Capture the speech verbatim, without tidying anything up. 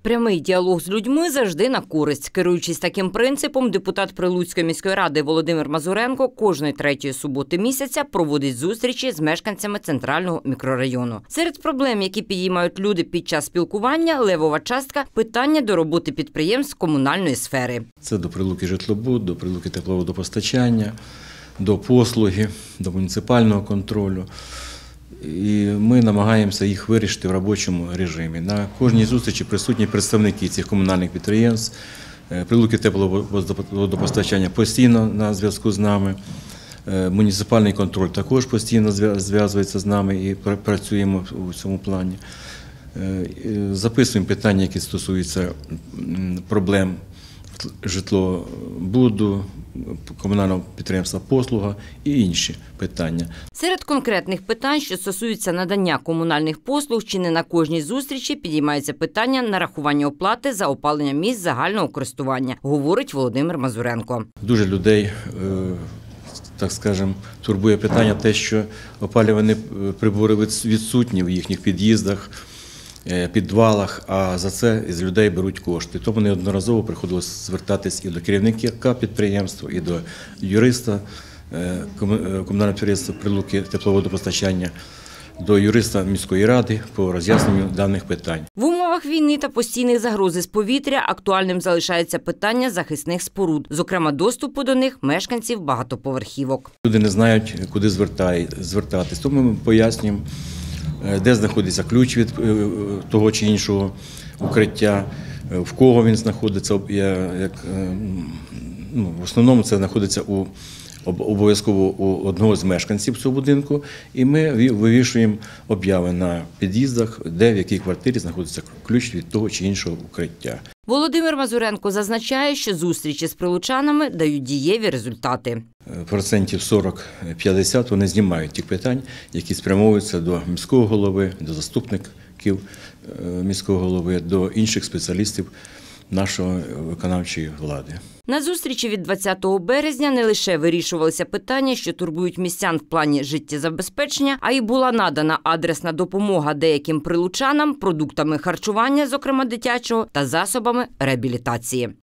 Прямий діалог з людьми завжди на користь. Керуючись таким принципом, депутат Прилуцької міської ради Володимир Мазуренко кожної третьої суботи місяця проводить зустрічі з мешканцями центрального мікрорайону. Серед проблем, які підіймають люди під час спілкування, левова частка – питання до роботи підприємств комунальної сфери. Це до Прилуки житлобуд, до Прилуки тепловодопостачання, до послуги, до муніципального контролю. І ми намагаємося їх вирішити в робочому режимі. На кожній зустрічі присутні представники цих комунальних підприємств. Прилуки тепловодопостачання постійно на зв'язку з нами. Муніципальний контроль також постійно зв'язується з нами і працюємо у цьому плані. Записуємо питання, які стосуються проблем житлобуду, комунального підприємства «Послуга» і інші питання. Серед конкретних питань, що стосуються надання комунальних послуг, чи не на кожній зустрічі підіймається питання нарахування оплати за опалення місць загального користування, говорить Володимир Мазуренко. Дуже людей, так скажемо, турбує питання те, що опалювальні прибори відсутні в їхніх під'їздах, підвалах, а за це з людей беруть кошти. Тому неодноразово приходилось звертатись і до керівника підприємства, і до юриста комунального підприємства Прилуки тепловодопостачання, до юриста міської ради по роз'ясненню даних питань. В умовах війни та постійних загрози з повітря актуальним залишається питання захисних споруд, зокрема доступу до них мешканців багатоповерхівок. Люди не знають, куди звертатись, тому ми пояснюємо, де знаходиться ключ від того чи іншого укриття, в кого він знаходиться. Як, ну, в основному це знаходиться у, обов'язково у одного з мешканців цього будинку, і ми вивішуємо обяви на під'їздах, де в якій квартирі знаходиться ключ від того чи іншого укриття. Володимир Мазуренко зазначає, що зустрічі з прилучанами дають дієві результати. Процентів сорок-п'ятдесят вони знімають тих питань, які спрямовуються до міського голови, до заступників міського голови, до інших спеціалістів нашої виконавчої влади. На зустрічі від двадцятого березня не лише вирішувалися питання, що турбують містян в плані життєзабезпечення, а й була надана адресна допомога деяким прилучанам продуктами харчування, зокрема дитячого, та засобами реабілітації.